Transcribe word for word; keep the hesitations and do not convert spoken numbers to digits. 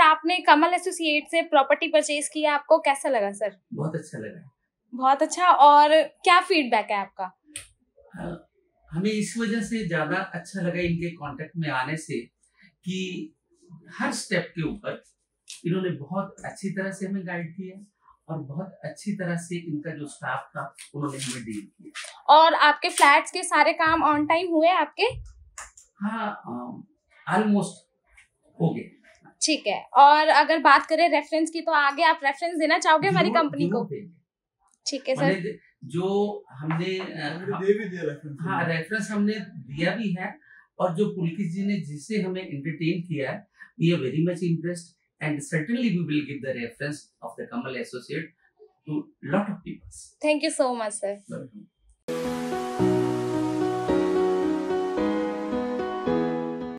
आपने कमल एसोसिएट से property purchase किया, आपको कैसा लगा सर? बहुत अच्छा लगा। बहुत अच्छा। और क्या फीडबैक है आपका? आ, हमें इस वजह से ज्यादा अच्छा लगा इनके कांटेक्ट में आने से कि हर स्टेप के ऊपर इन्होंने बहुत अच्छी तरह से हमें गाइड किया और बहुत अच्छी तरह से इनका जो स्टाफ था उन्होंने हमें डील किया। और आपके फ्लैट्स के सारे काम ऑन टाइम हुए आपके? हाँ, ऑलमोस्ट हो गए। ठीक है। और अगर बात करें रेफरेंस की, तो आगे आप रेफरेंस देना चाहोगे हमारी कंपनी को? ठीक है सर। जो हमने दे भी दिया रेफरेंस। हाँ, रेफरेंस हमने दिया भी है। और जो पुलकित जी ने जिससे हमें एंटरटेन किया है, we are very much impressed and certainly we will give the reference of the Kamal Associate to lot of people. Thank you so much, sir. Welcome.